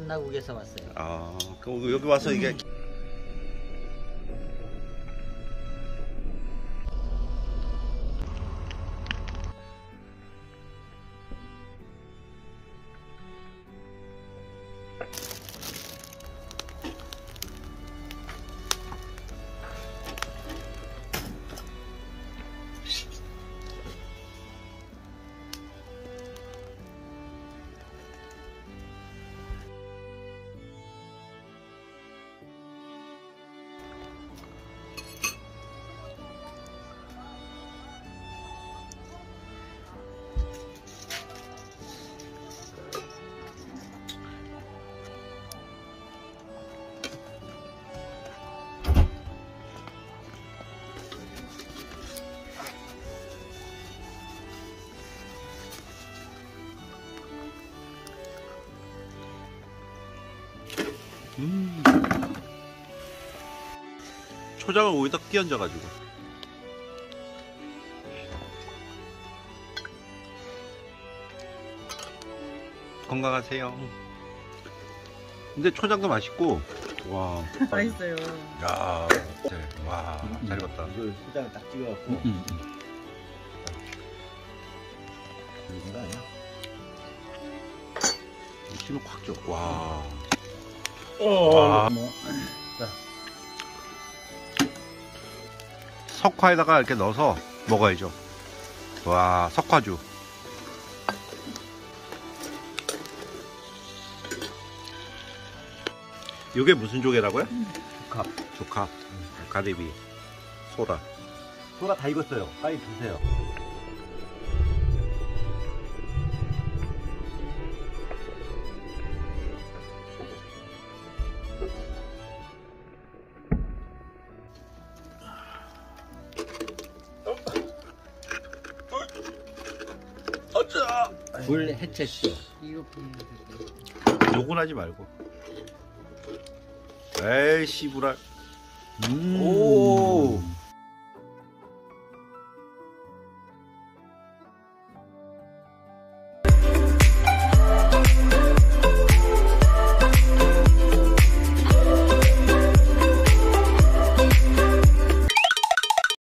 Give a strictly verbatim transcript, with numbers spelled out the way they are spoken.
만나국에서 왔어요. 아, 그럼 여기 와서 이게 음. 초장을 오이다 끼얹어가지고 건강하세요. 근데 초장도 맛있고 와 맛있어요. 야, 와, 잘 익었다. 이걸 소장을 딱 찍어갖고 음, 음, 음. 익은 거 아니야? 힘을 콱 줘. 와. 와. 뭐. 석화에다가 이렇게 넣어서 먹어야죠. 와, 석화주. 이게 무슨 조개라고요? 조카. 조카. 가리비. 소라. 소라 다 익었어요. 빨리 드세요. 불 해체쇼. 이거 보면 욕은 하지 말고. 에이, 씨부랄. 오.